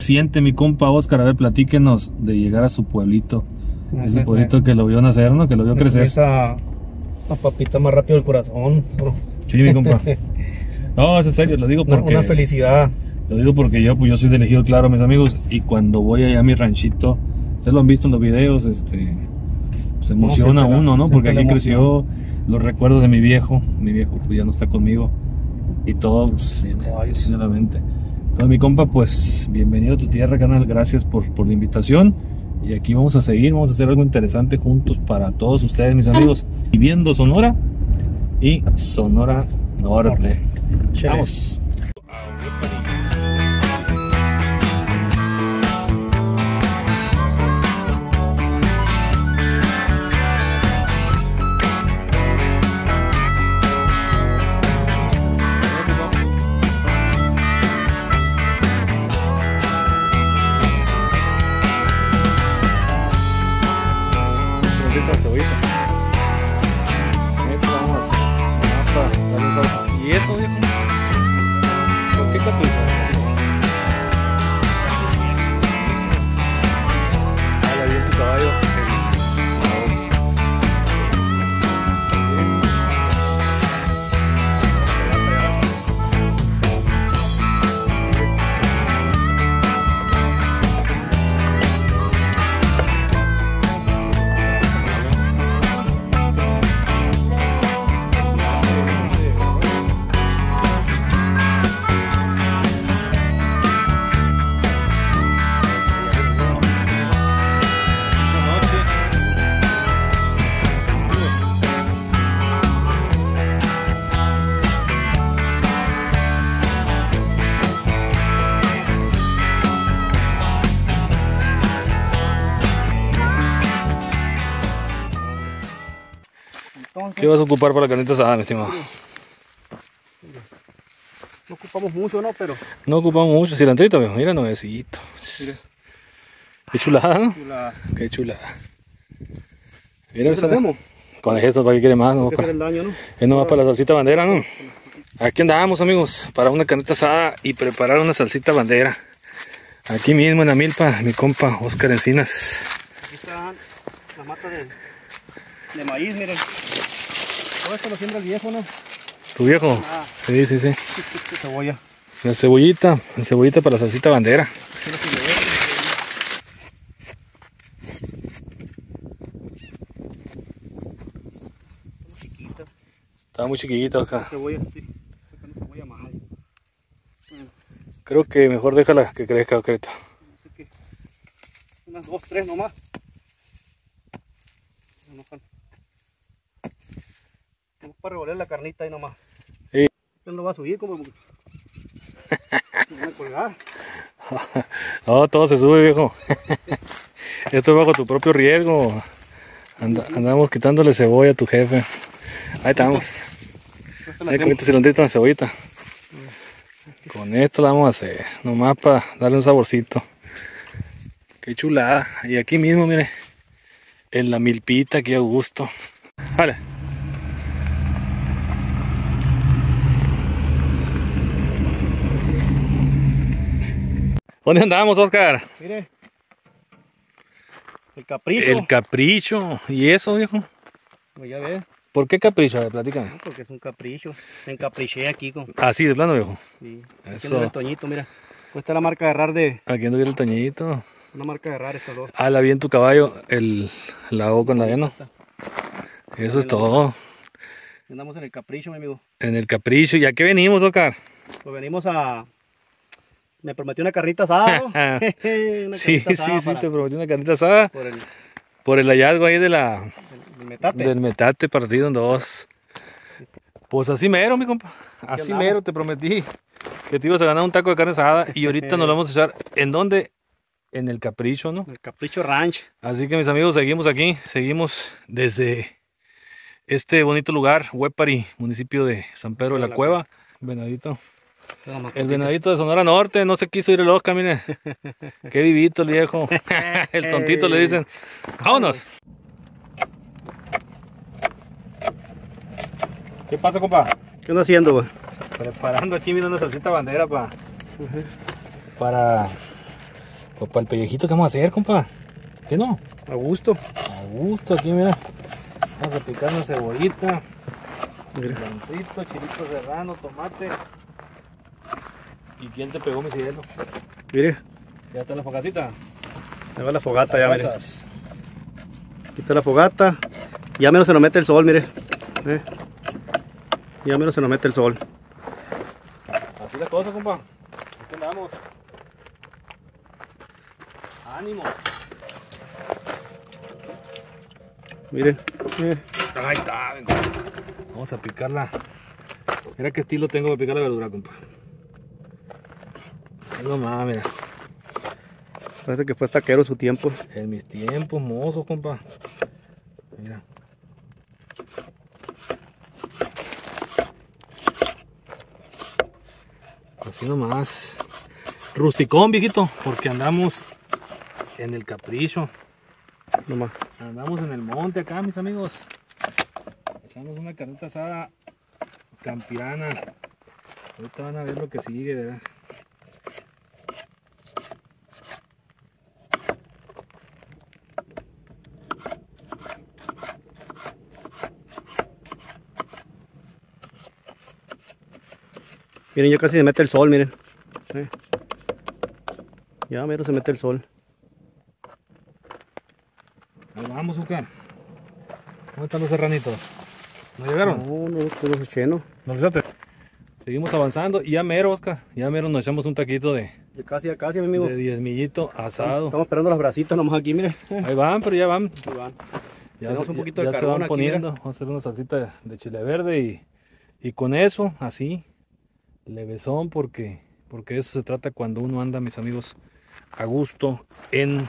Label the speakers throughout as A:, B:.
A: Siente mi compa Oscar, a ver, platíquenos de llegar a su pueblito. Ese pueblito que lo vio nacer, ¿no? Que lo vio crecer.
B: Esa papita más rápido del corazón.
A: Sí, mi compa. No, es en serio, lo digo porque...
B: Una felicidad.
A: Lo digo porque yo soy de Ejido Claro, mis amigos, y cuando voy allá a mi ranchito, ustedes lo han visto en los videos, se emociona uno, ¿no? Porque aquí creció los recuerdos de mi viejo pues ya no está conmigo, y todo pues, viene a la mente. Entonces, mi compa, pues bienvenido a tu tierra, canal, gracias por la invitación, y aquí vamos a seguir, vamos a hacer algo interesante juntos para todos ustedes, mis amigos, viviendo Sonora y Sonora Norte. Vamos. ¿Y eso, viejo? ¿Por qué capricho? Hala bien tu caballo. ¿Qué vas a ocupar para la carnita asada, mi estimado?
B: No ocupamos mucho, ¿no? Pero...
A: No ocupamos mucho. Cilantrito, viejo. Mira, nuevecito. Mira. Qué chulada, ¿no? Qué chulada. Mira, esa... Con esto, ¿para qué quiere más? No, es nomás para la salsita bandera, ¿no? Aquí andamos, amigos, para una carnita asada y preparar una salsita bandera. Aquí mismo en la milpa, mi compa Oscar Encinas.
B: Aquí está la mata de maíz, miren. Todo esto lo siembra el viejo, ¿no?
A: ¿Tu viejo? Ah. Sí, sí, sí.
B: Cebolla.
A: La cebollita para la salsita bandera. Está muy chiquita acá.
B: Cebolla, sí. Sacando cebolla más.
A: Creo que mejor déjala que crezca, Creta.
B: No sé qué. Unas 2, 3 nomás. Vamos para revolver la carnita ahí nomás.
A: Sí.
B: ¿Usted no va a subir como? ¿Me van a colgar?
A: No, todo se sube, viejo. Esto es bajo tu propio riesgo. Andamos quitándole cebolla a tu jefe. Ahí estamos. Ahí con este cilantrito de cebollita. Con esto la vamos a hacer. Nomás para darle un saborcito. Qué chulada. Y aquí mismo, mire. En la milpita, aquí a gusto. Vale. ¿Dónde andamos, Oscar?
B: Mire. El capricho.
A: El capricho. ¿Y eso, viejo?
B: Pues ya ves.
A: ¿Por qué capricho? A ver, platícame.
B: Porque es un capricho. Me encapriché aquí con...
A: Así de plano, viejo.
B: Sí. Aquí
A: Eso.
B: anduviera el Toñito, mira. Pues está la marca de errar de...
A: Aquí anduviera el Toñito.
B: Una marca de errar estos dos.
A: Ala bien tu caballo, la O con la E, ¿no? Eso es todo.
B: Andamos en el capricho, mi amigo.
A: En el capricho. ¿Y a qué venimos, Oscar?
B: Pues venimos a... Me prometió una carnita asada, ¿no?
A: Sí, te prometió una carnita asada. Por el hallazgo ahí del metate partido en dos. Pues así mero, mi compa. Así mero te prometí que te ibas a ganar un taco de carne asada. Y ahorita nos lo vamos a echar. ¿En dónde? En el Capricho, ¿no?
B: El Capricho Ranch.
A: Así que, mis amigos, seguimos aquí. Seguimos desde este bonito lugar, Huépari, municipio de San Pedro de la Cueva. Venadito. El venadito de Sonora Norte, no se quiso ir el Oscar, mire. Qué vivito el viejo. El tontito le dicen. ¡Vámonos! ¿Qué pasa, compa?
B: ¿Qué anda haciendo, güey?
A: Preparando aquí, mira, una salsita bandera para Pues para el pellejito, ¿qué vamos a hacer, compa? ¿Qué no?
B: A gusto.
A: A gusto, aquí mira. Vamos a picar una cebollita, cilantrito, chilito serrano, tomate. ¿Y quién te pegó, mi cielo?
B: Mire.
A: ¿Ya está la fogatita?
B: Ahí va la fogata, ya mire. Quita la fogata. Ya menos se nos mete el sol, mire. Ya menos se nos mete el sol.
A: Así la cosa, compa. Aquí andamos. Ánimo.
B: Miren.
A: Ahí está. Venga. Vamos a picarla. Mira qué estilo tengo de picar la verdura, compa. No más, mira.
B: Parece que fue taquero en su tiempo.
A: En mis tiempos, mozo, compa. Mira. Así nomás. Rusticón, viejito, porque andamos en el capricho.
B: Nomás.
A: Andamos en el monte acá, mis amigos. Echamos una carnita asada campirana. Ahorita van a ver lo que sigue, verás.
B: Miren, ya casi se mete el sol, miren. Ya mero se mete el sol.
A: Ahí vamos, Zucar. ¿Dónde están los serranitos? ¿No llegaron?
B: No, los eché, ¿no?
A: No, fíjate. Seguimos avanzando y ya mero, Oscar. Ya mero nos echamos un taquito de
B: Ya casi, mi amigo.
A: de 10 millito asado.
B: Estamos esperando las brasitas nomás aquí, mire.
A: Ahí van, pero ya van.
B: Ahí van.
A: Ya,
B: Tenemos un poquito de
A: se
B: carbón
A: van
B: aquí,
A: poniendo.
B: mira.
A: Vamos a hacer una salsita de chile verde y con eso, así, levesón, porque eso se trata cuando uno anda, mis amigos, a gusto en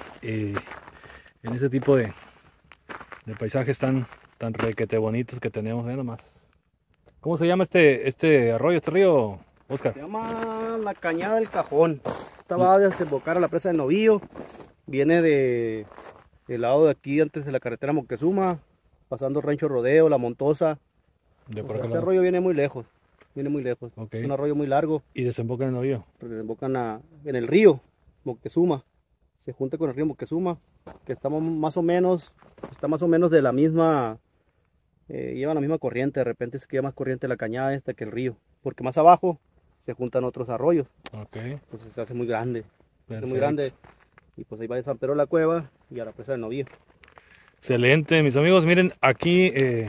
A: ese tipo de paisajes tan requete bonitos que tenemos. Vean nomás. ¿Cómo se llama este arroyo, este río, Oscar?
B: Se llama la Cañada del Cajón. Esta va a desembocar a la presa de Novillo. Viene del lado de aquí, antes de la carretera Moctezuma, pasando Rancho Rodeo, La Montosa. Este arroyo viene muy lejos. Okay. Es un arroyo muy largo.
A: ¿Y desemboca en el Novillo?
B: Desembocan en el río Moctezuma. Se junta con el río Moctezuma, que está más o menos de la misma, lleva la misma corriente. De repente se queda más corriente la cañada esta que el río, porque más abajo se juntan otros arroyos.
A: Okay.
B: Entonces se hace muy grande. Se hace muy
A: Perfecto.
B: grande. Y pues ahí va de San Pedro de la Cueva y a la presa del Novillo.
A: Excelente, mis amigos. Miren, aquí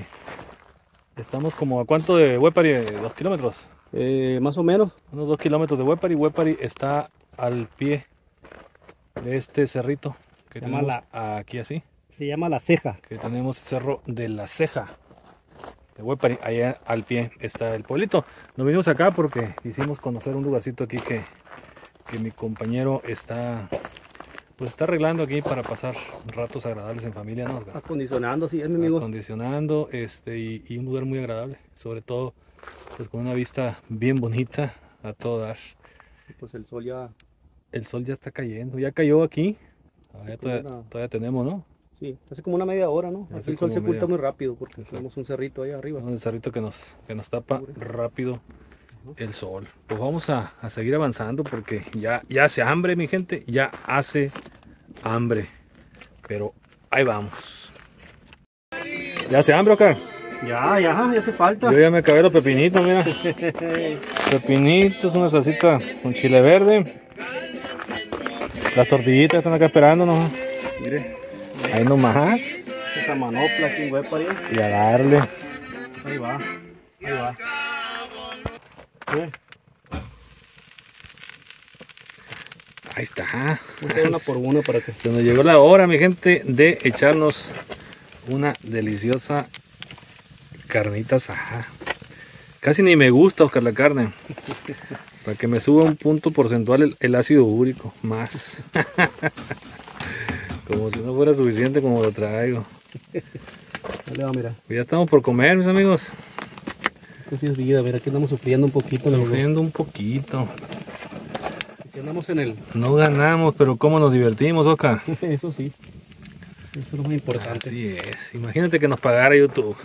A: estamos como a cuánto de Huépari, 2 kilómetros.
B: Más o menos.
A: Unos 2 kilómetros de Huépari. Huépari está al pie de este cerrito que
B: Se llama
A: tenemos aquí así.
B: Se llama La Ceja.
A: Que tenemos el cerro de la Ceja de Huépari. Allá al pie está el pueblito. Nos vinimos acá porque quisimos conocer un lugarcito aquí que mi compañero está arreglando aquí para pasar ratos agradables en familia, ¿no?
B: Acondicionando, sí, es mi amigo.
A: Acondicionando y un lugar muy agradable, sobre todo pues con una vista bien bonita a todo dar.
B: Pues el sol ya
A: está cayendo, ya cayó aquí.
B: Sí,
A: Todavía tenemos, ¿no?
B: Sí, hace como una media hora, ¿no? Aquí el sol se oculta muy rápido porque
A: Exacto.
B: tenemos un cerrito ahí arriba.
A: Un cerrito que nos tapa rápido el sol. Pues vamos a seguir avanzando porque ya hace hambre, mi gente, ya hace hambre. Pero ahí vamos. ¿Ya hace hambre, Oscar?
B: Ya hace falta.
A: Yo ya me acabé los pepinitos, mira. Pepinitos, una salsita con chile verde. Las tortillitas están acá esperándonos.
B: Mire.
A: Ahí nomás.
B: Esa manopla aquí en Huépari.
A: Y a darle.
B: Ahí va. ¿Sí?
A: Ahí está.
B: Una por una para que...
A: Se nos llegó la hora, mi gente, de echarnos una deliciosa carnita asada. Casi ni me gusta, Oscar, la carne. Para que me suba un punto porcentual el ácido úrico. Más. Como si no fuera suficiente como lo traigo.
B: Dale, va, mira.
A: Ya estamos por comer, mis amigos.
B: Esto sí es vida, mira, aquí andamos sufriendo un poquito.
A: Sufriendo un poquito.
B: Aquí andamos en el...
A: No ganamos, pero cómo nos divertimos, Oscar.
B: Eso sí. Eso es lo más importante.
A: Así es. Imagínate que nos pagara YouTube.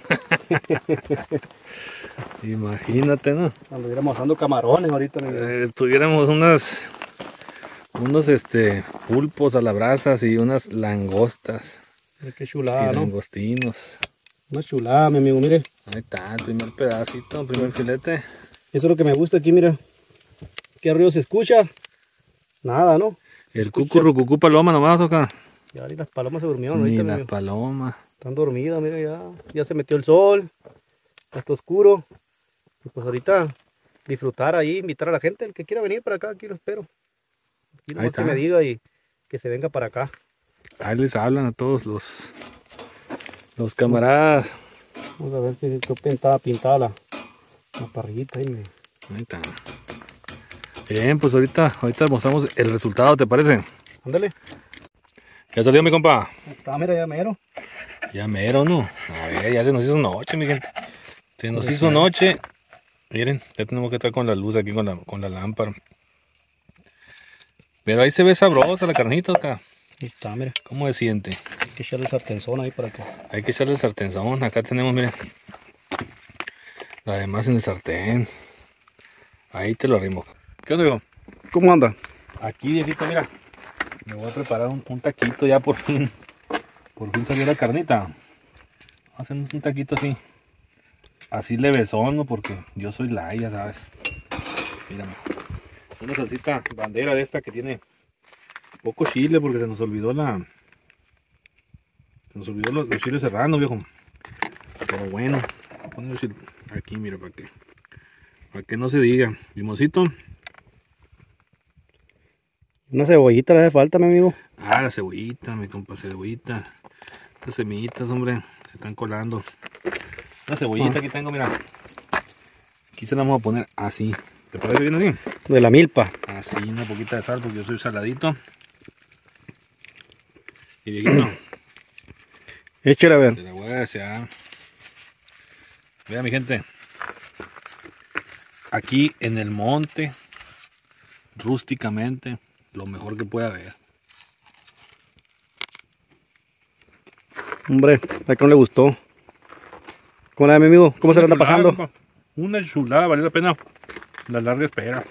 A: Imagínate, ¿no?
B: Cuando estuviéramos asando camarones ahorita.
A: Tuviéramos unas unos pulpos a la brasa y unas langostas.
B: Mira qué chulada, ¿no?
A: Langostinos.
B: Una chulada, mi amigo, mire.
A: Ahí está, el primer pedacito, el primer filete.
B: Eso es lo que me gusta aquí, mira. ¿Qué ruido se escucha? Nada, ¿no?
A: El cucurrucucú paloma nomás acá.
B: Ya las palomas se durmieron
A: Ni
B: ahorita.
A: las palomas.
B: Están dormidas, mira, ya se metió el sol. Ya está oscuro. Y pues ahorita disfrutar ahí, invitar a la gente, el que quiera venir para acá, aquí lo espero. Aquí nomás que me diga y que se venga para acá.
A: Ahí les hablan a todos los camaradas.
B: Vamos a ver que está pintada la parrillita ahí.
A: Ahí está. Bien, pues ahorita mostramos el resultado, ¿te parece?
B: Ándale.
A: ¿Ya salió mi compa?
B: Está, mira, ya mero.
A: Ya mero, ¿no? A ver, ya se nos hizo noche, mi gente. Se nos hizo noche. Miren, ya tenemos que estar con la luz aquí, con la lámpara. Pero ahí se ve sabrosa la carnita acá.
B: Ahí está, mira.
A: ¿Cómo se siente?
B: Hay que echarle el sartenzón ahí para acá.
A: Hay que echarle el sartenzón. Acá tenemos, miren. La demás en el sartén. Ahí te lo arrimo. ¿Qué onda, hijo?
B: ¿Cómo anda?
A: Aquí, viejito, mira. Me voy a preparar un taquito ya por fin. Por fin salió la carnita. Vamos a hacer un taquito así. Así levesón, ¿no? Porque yo soy ya ¿sabes? Mírame. Una salsita bandera de esta que tiene poco chile porque se nos olvidó los chiles serranos, viejo. Pero bueno, voy a poner aquí, mira, para que no se diga. Limoncito.
B: Una cebollita le hace falta, mi amigo.
A: Ah, la cebollita, mi compa, cebollita. Estas semillitas, hombre, se están colando. Una cebollita aquí tengo, mira. Aquí se la vamos a poner así. ¿Te parece bien así?
B: De la milpa.
A: Así, una poquita de sal porque yo soy saladito. Y viejito.
B: Échale a ver.
A: Te la voy a desear. Vea, mi gente. Aquí en el monte, rústicamente, lo mejor que puede haber.
B: Hombre, a que no le gustó. ¿Cómo la ve, mi amigo? ¿Cómo se le anda pasando?
A: Compa. Una chulada, valió la pena la larga espera.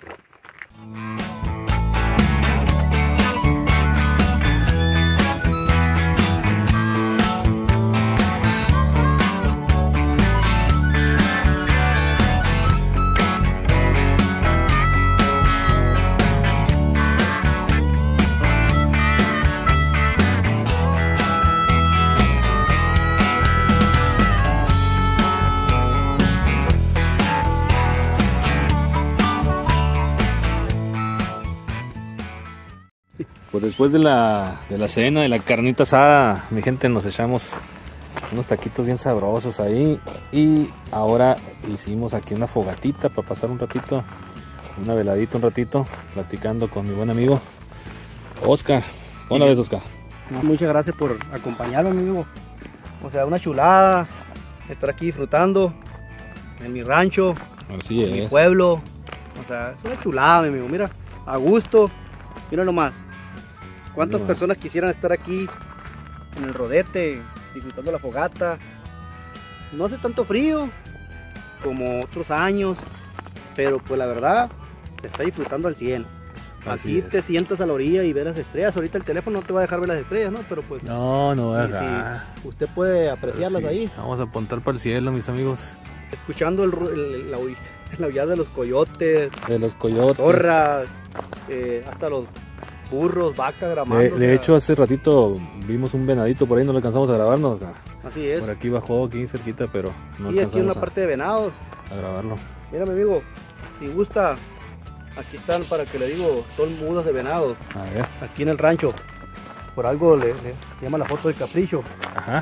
A: Pues después de la cena, de la carnita asada, mi gente, nos echamos unos taquitos bien sabrosos ahí. Y ahora hicimos aquí una fogatita para pasar un ratito, una veladita un ratito, platicando con mi buen amigo Oscar. ¿Cómo la ves, Oscar?
B: Muchas gracias por acompañarnos, mi amigo. O sea, una chulada estar aquí disfrutando en mi rancho,
A: Así
B: en mi
A: es.
B: pueblo. O sea, es una chulada, mi amigo. Mira, a gusto. Mira nomás. ¿Cuántas personas quisieran estar aquí en el rodete, disfrutando la fogata? No hace tanto frío como otros años, pero pues la verdad se está disfrutando al 100. Aquí te sientas a la orilla y ves las estrellas. Ahorita el teléfono no te va a dejar ver las estrellas, ¿no? Pero pues
A: No va a dejar.
B: si usted puede apreciarlas ahí.
A: Vamos a apuntar para el cielo, mis amigos.
B: Escuchando el aullar de los coyotes,
A: De los coyotes.
B: zorras, hasta los burros, vacas, gramando.
A: De hecho, hace ratito vimos un venadito por ahí, no lo alcanzamos a grabarnos.
B: Así es.
A: Por aquí bajó, aquí cerquita, pero no
B: Y aquí en
A: alcanzamos
B: la parte de venados.
A: a grabarlo.
B: Mira, mi amigo, si gusta, aquí están, para que le digo, son mudas de venado.
A: A ver.
B: Aquí en el rancho. Por algo le llama la foto del capricho.
A: Ajá.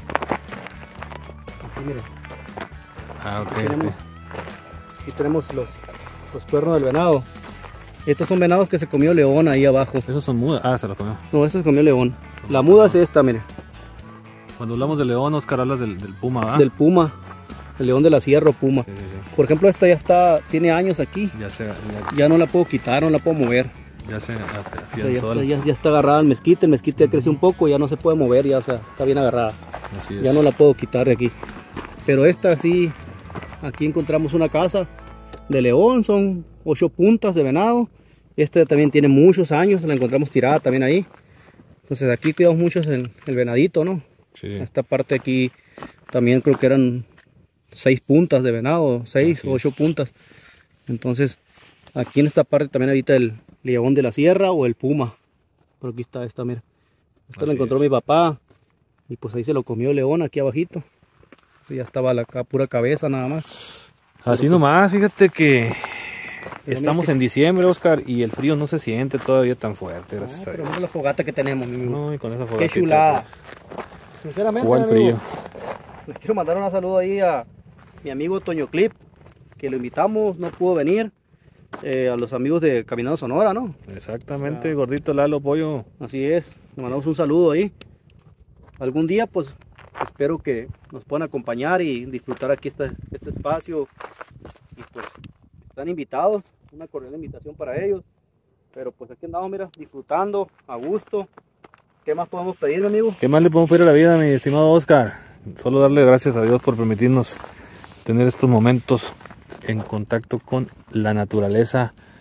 B: Aquí, miren.
A: Ah, ok.
B: Aquí tenemos los cuernos del venado. Estos son venados que se comió león ahí abajo.
A: Esos son mudas. Ah, se los comió.
B: No, estos se comió león. La muda es esta, miren.
A: Cuando hablamos de león, Oscar habla del puma, ¿verdad?
B: Del puma. El león de la sierra o puma.
A: Sí.
B: Por ejemplo, esta ya tiene años aquí. Ya no la puedo quitar, no la puedo mover.
A: Ya se
B: O sea,
A: afianzó.
B: ya está agarrada el mezquite ya creció un poco, ya no se puede mover, ya está bien agarrada.
A: Así es.
B: Ya no la puedo quitar de aquí. Pero esta sí, aquí encontramos una casa de león, son 8 puntas de venado Esta también tiene muchos años, la encontramos tirada también ahí. Entonces aquí cuidamos mucho el venadito, ¿no?
A: Sí.
B: Esta parte aquí también creo que eran 6 puntas de venado, 6 o 8 puntas. Entonces aquí en esta parte también habita el león de la sierra o el puma. Por aquí está esta, mira. Esta la encontró mi papá y pues ahí se lo comió el león aquí abajito. Entonces ya estaba la pura cabeza nada más.
A: Así nomás, fíjate que estamos en diciembre, Oscar, y el frío no se siente todavía tan fuerte, gracias a Dios.
B: Pero mira la fogata que tenemos, mi amigo.
A: No, y con esa fogata.
B: Qué chulada. Sinceramente,
A: ¿cuál frío?
B: Les quiero mandar un saludo ahí a mi amigo Toño Clip, que lo invitamos, no pudo venir. A los amigos de Caminando Sonora, ¿no?
A: Exactamente, gordito Lalo Pollo.
B: Así es, le mandamos un saludo ahí. Algún día, pues, espero que nos puedan acompañar y disfrutar aquí este espacio. Y pues, están invitados, una cordial invitación para ellos. Pero pues aquí andamos, mira, disfrutando, a gusto. ¿Qué más podemos pedir, mi amigo?
A: ¿Qué más le podemos pedir a la vida, mi estimado Oscar? Solo darle gracias a Dios por permitirnos tener estos momentos en contacto con la naturaleza